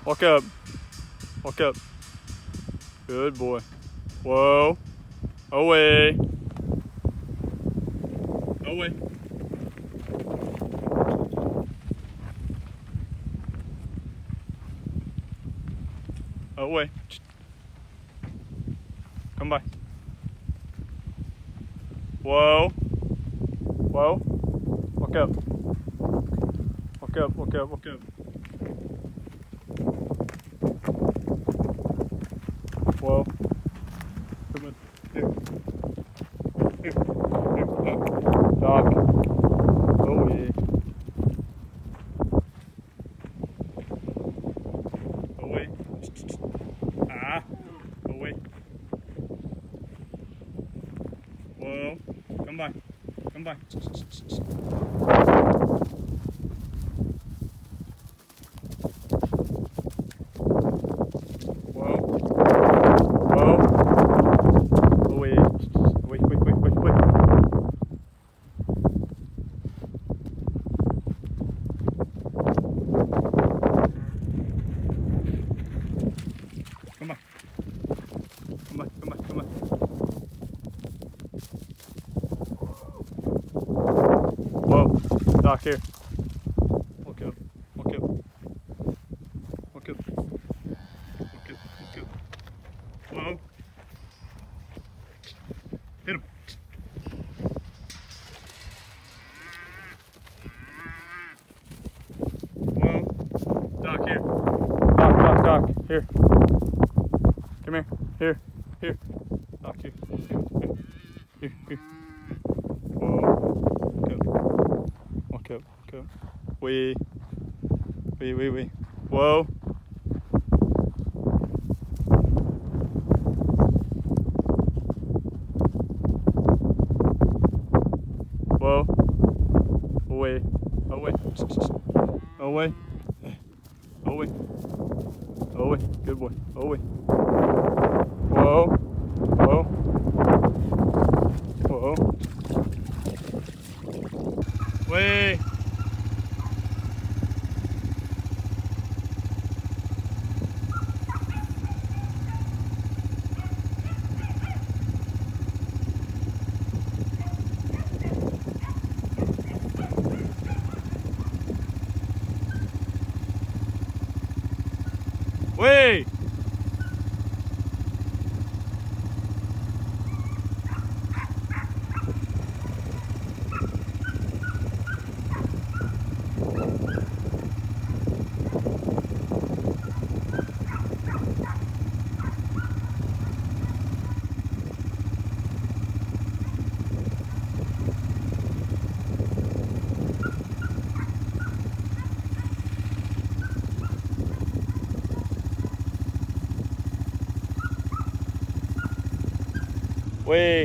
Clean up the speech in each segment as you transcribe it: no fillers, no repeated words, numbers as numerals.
Walk up. Walk up. Good boy. Whoa. Away. Away. Away. Come by. Whoa. Whoa. Walk up. Walk up, walk up, walk up. Whoa. Come on. Here. Here. Here. Doc. Away. Away. Ah. Away. Whoa. Come by. Come by. Whoa. Whoa. Away. Wait, wait, wait, wait, wait. Come on. Come on, come on, come on. Whoa. Doc, here. Walk up. Walk up. Walk up. Walk up. Walk up. Whoa. Hit him. Whoa. Doc, here. Doc, Doc, Doc. Here. Come here. Here. Here. Doc, here. Here. Here. Here. Whoa. Walk up. Walk up. Walk up. Wee. Wee, wee, wee. Whoa. Whoa. Away. Away. Away. Away. Away. Good boy. Away. Whoa. Whoa. Whoa. Way. Way. Way.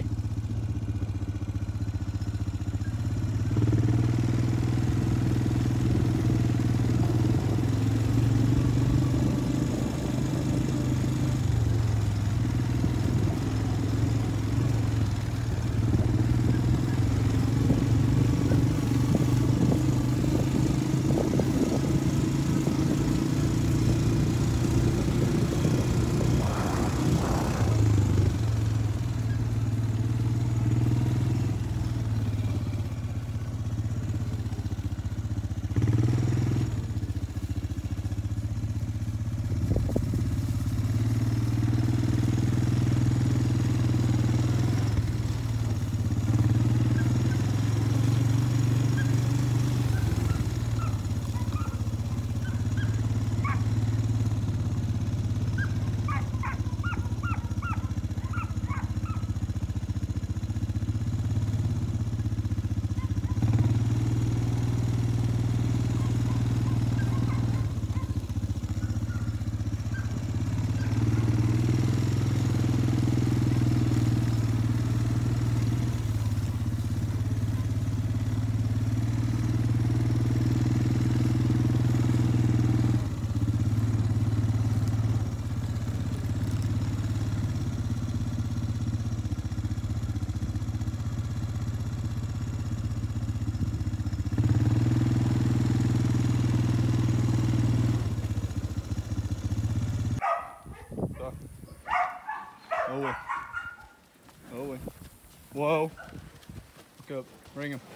Away. Away. Whoa. Look up. Bring him.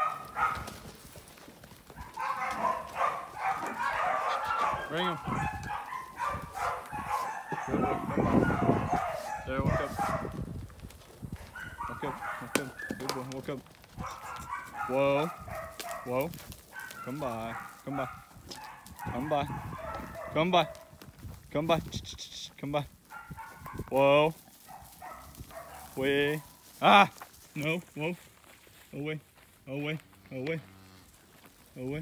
Bring him. Good boy. Come on. There, walk up. Walk up. Walk up. Good boy. Walk up. Whoa. Whoa. Come by. Come by. Come by. Come by. Come by. Come by. Whoa. Way. Ah! No. Whoa. Away. Away. Away. Away.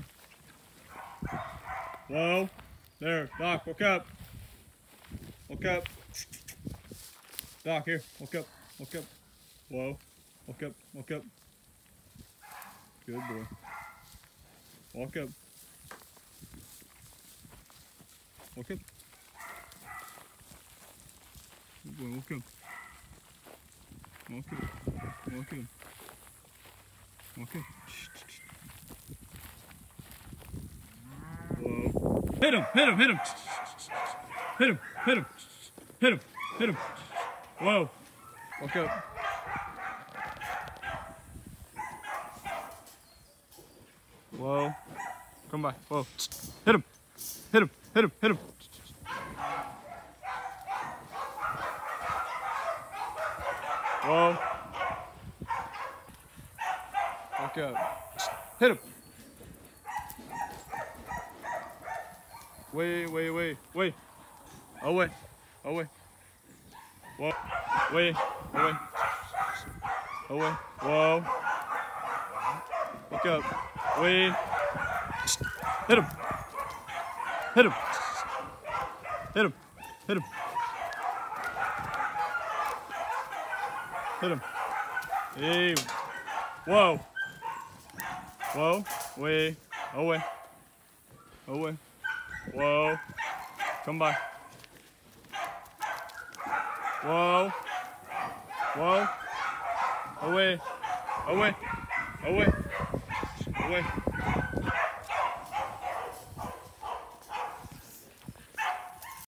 Whoa. There. Doc, walk up. Walk up. Doc, here. Walk up. Walk up. Whoa. Walk up. Walk up. Good boy. Walk up. Walk up. Good boy. Walk up. Walk up. Walk up. Walk up. Whoa. Hit him. Hit him. Hit him. Hit him. Hit him. Hit him. Hit him. Whoa. Walk up. Whoa. Come by. Whoa. Hit him. Hit him. Hit him. Hit him. Whoa. Walk up. Hit him. Way, way, way, way. Away. Away. Whoa. Way. Away. Away. Whoa. Walk up. Way. Hit him. Hit him. Hit him. Hit him. Hit him. Hey. Whoa. Whoa. Way. Away. Away. Whoa. Come by. Whoa. Whoa. Away. Away. Away. Away.